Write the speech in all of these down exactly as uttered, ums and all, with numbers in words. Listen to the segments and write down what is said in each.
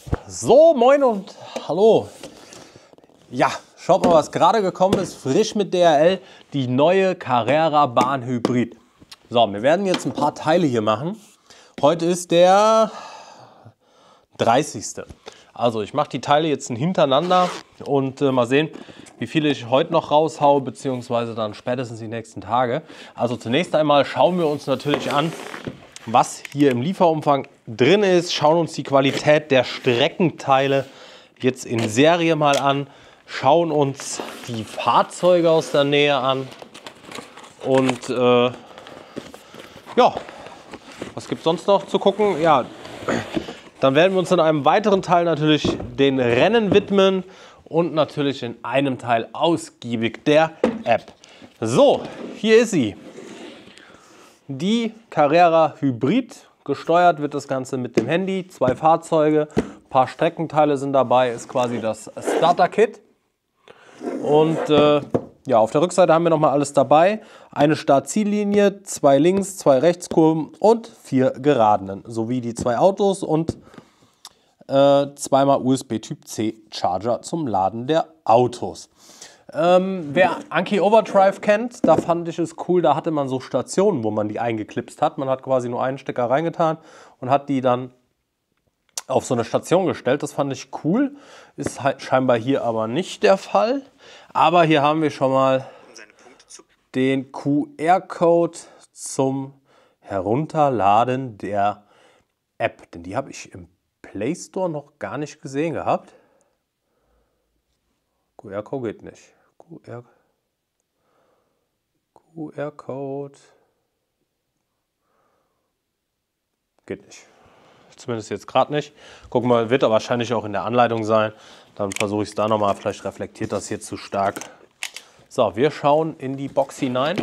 So, moin und hallo. Ja, schaut mal, was gerade gekommen ist, frisch mit D H L, die neue Carrera Bahn Hybrid. So, wir werden jetzt ein paar Teile hier machen. Heute ist der dreißigste Also ich mache die Teile jetzt hintereinander und äh, mal sehen, wie viele ich heute noch raushaue, beziehungsweise dann spätestens die nächsten Tage. Also zunächst einmal schauen wir uns natürlich an, was hier im Lieferumfang drin ist, schauen uns die Qualität der Streckenteile jetzt in Serie mal an, schauen uns die Fahrzeuge aus der Nähe an und äh, ja, was gibt es sonst noch zu gucken? Ja, dann werden wir uns in einem weiteren Teil natürlich den Rennen widmen und natürlich in einem Teil ausgiebig der App. So, hier ist sie. Die Carrera Hybrid, gesteuert wird das Ganze mit dem Handy, zwei Fahrzeuge, ein paar Streckenteile sind dabei, ist quasi das Starter-Kit. Und äh, ja, auf der Rückseite haben wir nochmal alles dabei. Eine Start-Ziellinie, zwei Links-, zwei Rechtskurven und vier Geraden, sowie die zwei Autos und äh, zweimal U S B Typ C Charger zum Laden der Autos. Ähm, wer Anki Overdrive kennt, da fand ich es cool, da hatte man so Stationen, wo man die eingeklipst hat. Man hat quasi nur einen Stecker reingetan und hat die dann auf so eine Station gestellt. Das fand ich cool, ist halt scheinbar hier aber nicht der Fall. Aber hier haben wir schon mal den Q R-Code zum Herunterladen der App. Denn die habe ich im Play Store noch gar nicht gesehen gehabt. Q R-Code geht nicht. Q R-Code geht nicht. Zumindest jetzt gerade nicht. Gucken wir, wird er wahrscheinlich auch in der Anleitung sein. Dann versuche ich es da nochmal. Vielleicht reflektiert das hier zu stark. So, wir schauen in die Box hinein.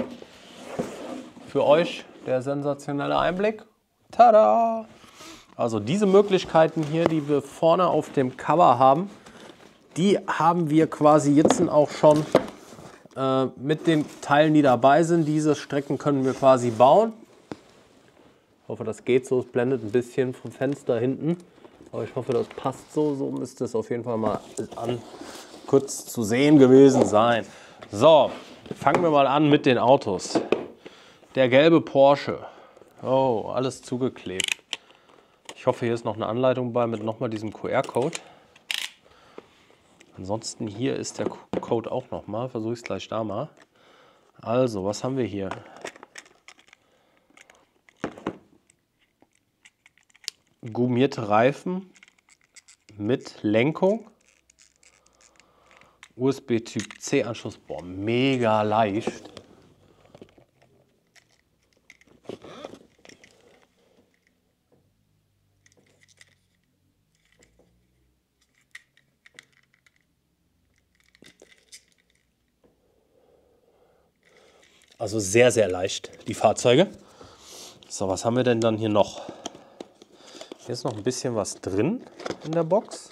Für euch der sensationelle Einblick. Tada! Also diese Möglichkeiten hier, die wir vorne auf dem Cover haben, die haben wir quasi jetzt auch schon äh, mit den Teilen, die dabei sind. Diese Strecken können wir quasi bauen. Ich hoffe, das geht so. Es blendet ein bisschen vom Fenster hinten. Aber ich hoffe, das passt so. So müsste es auf jeden Fall mal an, kurz zu sehen gewesen sein. So, fangen wir mal an mit den Autos. Der gelbe Porsche. Oh, alles zugeklebt. Ich hoffe, hier ist noch eine Anleitung bei mit nochmal diesem Q R-Code. Ansonsten hier ist der Code auch nochmal. Versuche ich es gleich da mal. Also, was haben wir hier? Gummierte Reifen mit Lenkung. U S B Typ C Anschluss. Boah, mega leicht. Also sehr, sehr leicht, die Fahrzeuge. So, was haben wir denn dann hier noch? Hier ist noch ein bisschen was drin in der Box.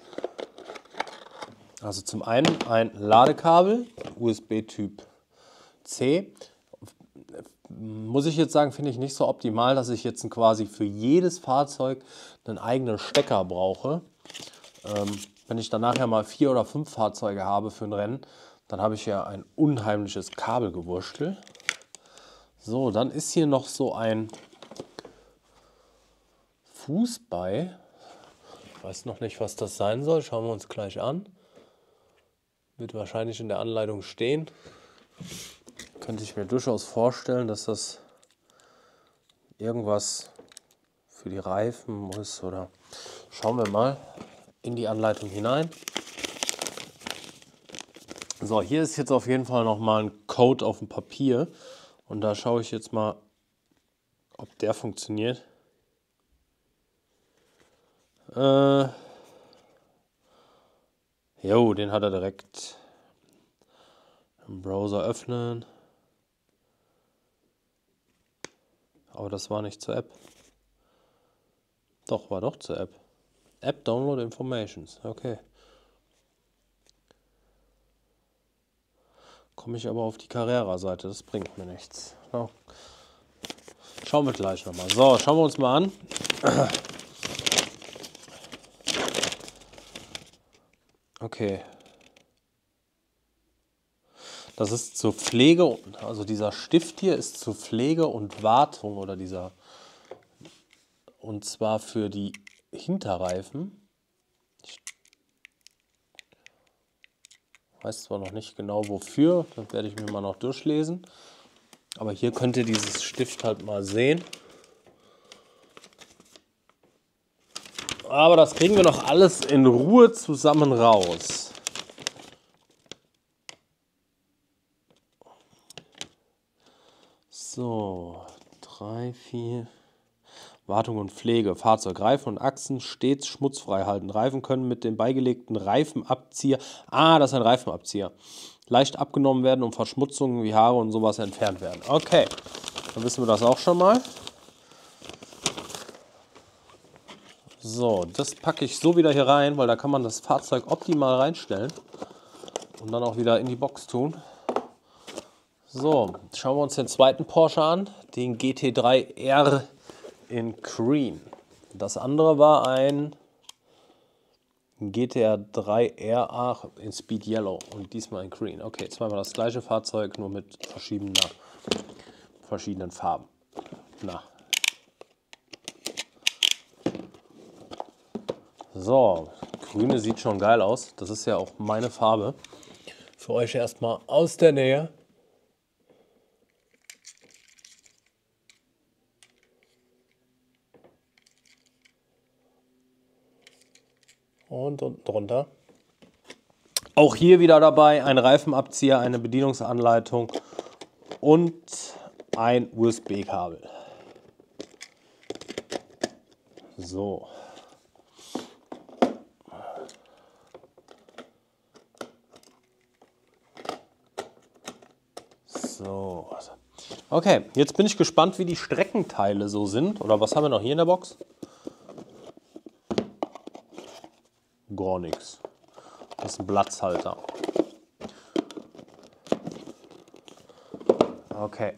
Also zum einen ein Ladekabel, U S B Typ C. Muss ich jetzt sagen, finde ich nicht so optimal, dass ich jetzt quasi für jedes Fahrzeug einen eigenen Stecker brauche. Ähm, wenn ich dann nachher mal vier oder fünf Fahrzeuge habe für ein Rennen, dann habe ich ja ein unheimliches Kabelgewurstel. So, dann ist hier noch so ein Fuß bei. Ich weiß noch nicht, was das sein soll. Schauen wir uns gleich an. Wird wahrscheinlich in der Anleitung stehen. Könnte ich mir durchaus vorstellen, dass das irgendwas für die Reifen ist. Oder schauen wir mal in die Anleitung hinein. So, hier ist jetzt auf jeden Fall noch mal ein Code auf dem Papier. Und da schaue ich jetzt mal, ob der funktioniert. Äh, jo, den hat er direkt im Browser öffnen. Aber das war nicht zur App. Doch, war doch zur App. App Download Informations, okay. Komme ich aber auf die Carrera-Seite, das bringt mir nichts. No. Schauen wir gleich nochmal. So, schauen wir uns mal an. Okay. Das ist zur Pflege, also dieser Stift hier ist zur Pflege und Wartung oder dieser, und zwar für die Hinterreifen. Ich weiß zwar noch nicht genau wofür, das werde ich mir mal noch durchlesen. Aber hier könnt ihr dieses Stift halt mal sehen. Aber das kriegen wir noch alles in Ruhe zusammen raus. So, drei, vier. Wartung und Pflege. Fahrzeug, Reifen und Achsen stets schmutzfrei halten. Reifen können mit dem beigelegten Reifenabzieher, ah, das ist ein Reifenabzieher, leicht abgenommen werden und Verschmutzungen wie Haare und sowas entfernt werden. Okay, dann wissen wir das auch schon mal. So, das packe ich so wieder hier rein, weil da kann man das Fahrzeug optimal reinstellen und dann auch wieder in die Box tun. So, schauen wir uns den zweiten Porsche an, den G T drei R in Green. Das andere war ein G T drei R A in Speed Yellow und diesmal in Green. Okay, zweimal das gleiche Fahrzeug, nur mit verschiedener, verschiedenen Farben. Na. So, Grüne sieht schon geil aus. Das ist ja auch meine Farbe. Für euch erstmal aus der Nähe. Und unten drunter. Auch hier wieder dabei ein Reifenabzieher, eine Bedienungsanleitung und ein U S B-Kabel. So. So. Okay, jetzt bin ich gespannt, wie die Streckenteile so sind. Oder was haben wir noch hier in der Box? Gar nichts. Das ist ein Platzhalter. Okay.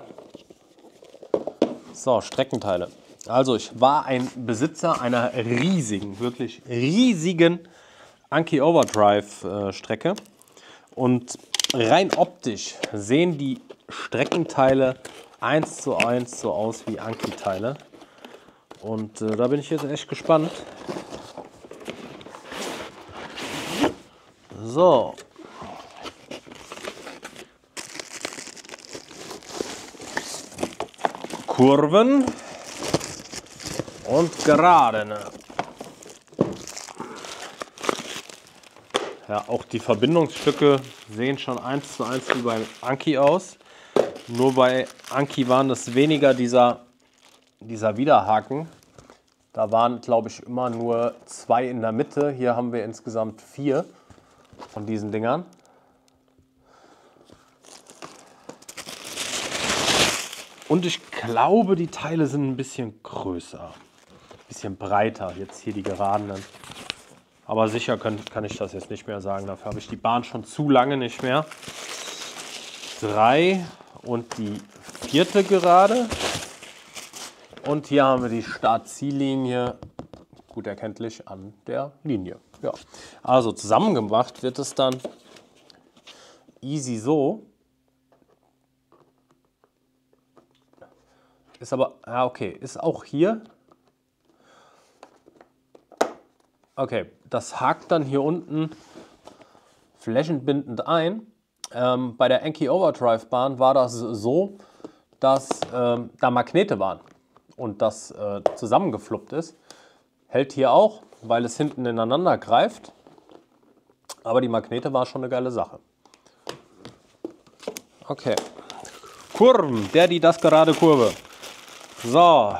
So, Streckenteile. Also ich war ein Besitzer einer riesigen, wirklich riesigen Anki Overdrive Strecke. Und rein optisch sehen die Streckenteile eins zu eins so aus wie Anki-Teile. Und äh, da bin ich jetzt echt gespannt. So. Kurven und Geraden. Ja, auch die Verbindungsstücke sehen schon eins zu eins wie beim Anki aus. Nur bei Anki waren es weniger dieser, dieser Widerhaken. Da waren, glaube ich, immer nur zwei in der Mitte. Hier haben wir insgesamt vier von diesen Dingern. Und ich glaube, die Teile sind ein bisschen größer, ein bisschen breiter. Jetzt hier die geradenen. Aber sicher kann, kann ich das jetzt nicht mehr sagen. Dafür habe ich die Bahn schon zu lange nicht mehr. Drei und die vierte Gerade. Und hier haben wir die Start-Ziellinie, gut erkenntlich an der Linie. Ja. Also zusammengemacht wird es dann easy so. Ist aber, ja okay, ist auch hier. Okay, das hakt dann hier unten flächenbindend ein. Ähm, bei der Anki Overdrive Bahn war das so, dass ähm, da Magnete waren und das äh, zusammengefluppt ist. Hält hier auch, weil es hinten ineinander greift. Aber die Magnete war schon eine geile Sache. Okay. Kurven, der, die, das gerade Kurve. So.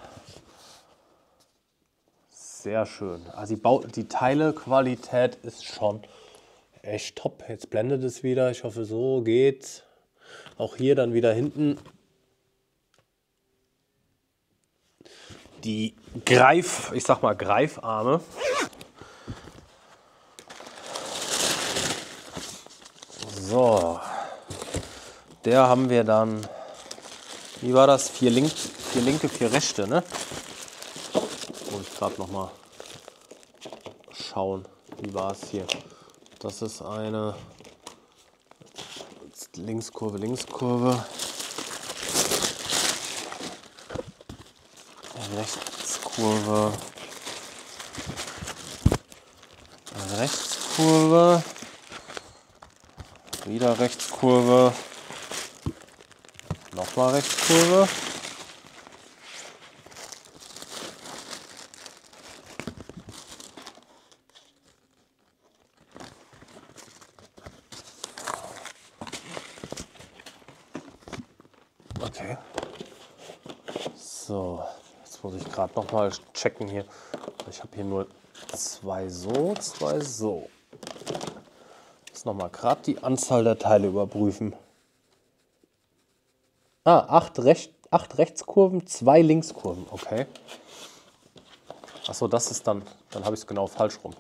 Sehr schön. Also die, Bau die Teilequalität ist schon echt top. Jetzt blendet es wieder. Ich hoffe, so geht's. Auch hier dann wieder hinten die Greif, ich sag mal Greifarme. So. Der haben wir dann, wie war das? Vier, link, vier linke, vier rechte, ne? Muss ich gerade noch mal schauen, wie war es hier. Das ist eine Linkskurve, Linkskurve. Rechtskurve. Rechtskurve. Wieder Rechtskurve. Nochmal Rechtskurve. Okay. So, jetzt muss ich gerade noch mal checken hier. Ich habe hier nur zwei so, zwei so. Jetzt noch mal gerade die Anzahl der Teile überprüfen. Ah, acht, Rech acht Rechtskurven, zwei Linkskurven. Okay. Achso, das ist dann, dann habe ich es genau falsch rum.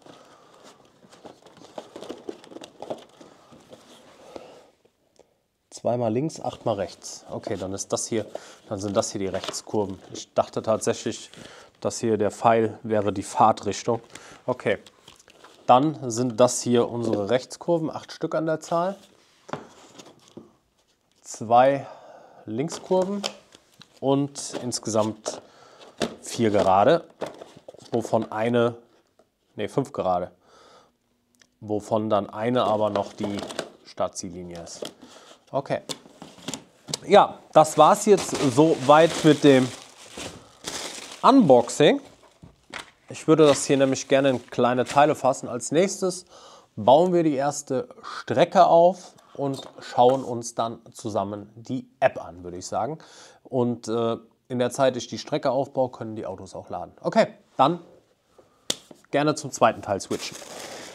Zweimal links, achtmal rechts. Okay, dann ist das hier, dann sind das hier die Rechtskurven. Ich dachte tatsächlich, dass hier der Pfeil wäre die Fahrtrichtung. Okay, dann sind das hier unsere Rechtskurven, acht Stück an der Zahl. Zwei Linkskurven und insgesamt vier gerade, wovon eine, ne, fünf gerade, wovon dann eine aber noch die Startziellinie ist. Okay. Ja, das war es jetzt soweit mit dem Unboxing. Ich würde das hier nämlich gerne in kleine Teile fassen. Als nächstes bauen wir die erste Strecke auf und schauen uns dann zusammen die App an, würde ich sagen. Und äh, in der Zeit, ich die Strecke aufbaue, können die Autos auch laden. Okay, dann gerne zum zweiten Teil switchen.